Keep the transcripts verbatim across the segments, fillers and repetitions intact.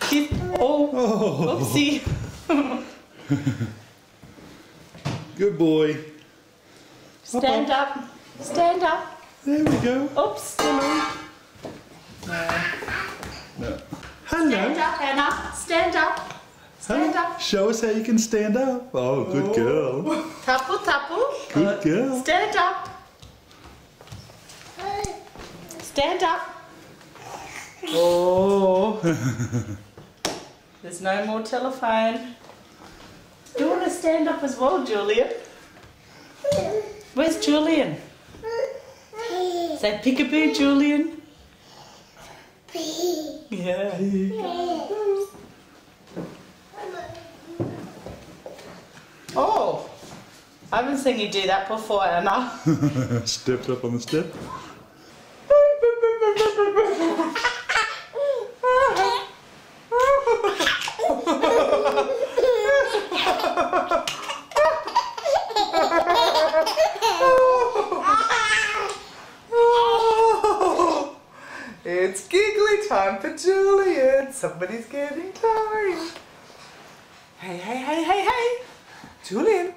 He's, oh, Oh. oopsie. Good boy. Stand up. up. Stand up. There we go. Oops. Hello. No. Hello. Stand up, Hannah. Stand up. Stand Hello. up. Show us how you can stand up. Oh, good girl. Tapu, tapu. Good girl. Stand up. Stand up. Oh. There's no more telephone. Do you want to stand up as well, Julian? Where's Julian? Say peekaboo, Julian. Yeah. Oh, I haven't seen you do that before, Anna. Stepped up on the step. It's giggly time for Julian. Somebody's getting tired. Hey, hey, hey, hey, hey. Julian.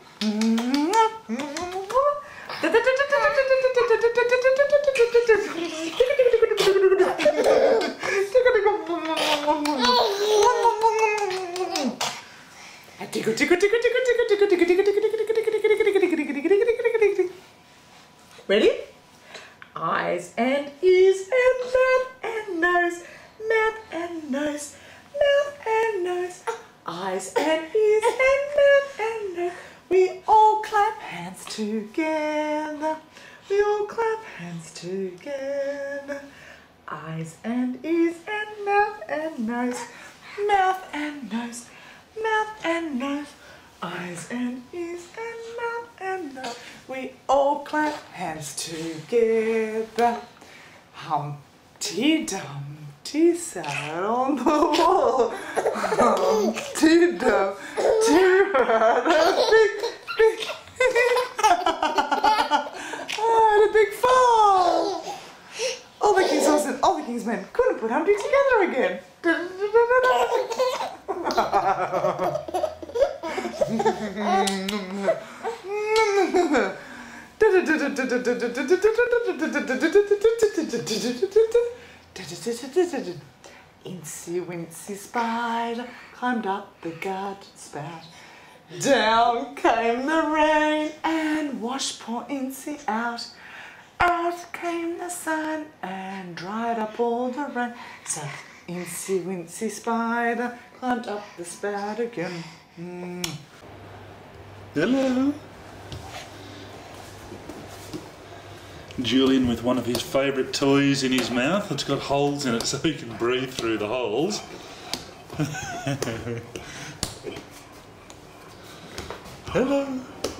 Ready? Eyes and ears and mouth and nose, mouth and nose, mouth and nose, eyes and ears and mouth and nose. We all clap hands together. We all clap hands together. Eyes and ears and mouth and nose, mouth and nose, mouth and nose, eyes and ears and mouth and nose. We all clap hands together. Humpty Dumpty sat on the wall. Humpty Dumpty had a big, big, had a big fall. All the king's horses, all the king's men couldn't put Humpty together again. Incy Wincy Spider climbed up the garden spout. Down came the rain and washed poor Incy out. Out came the sun and dried up all the rain. So Incy Wincy Spider climbed up the spout again. Mm. Hello. Julian with one of his favourite toys in his mouth. It's got holes in it so he can breathe through the holes. Hello.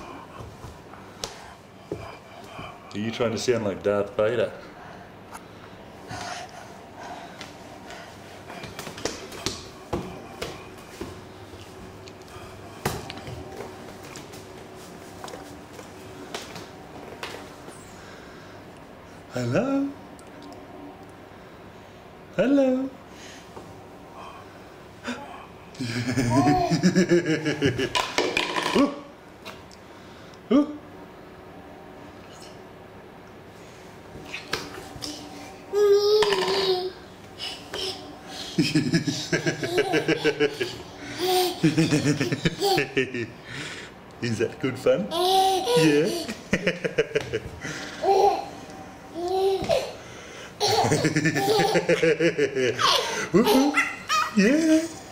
Are you trying to sound like Darth Vader? Hello? Hello? Ooh. Ooh. Is that good fun? Yeah. Woo-hoo. Yeah.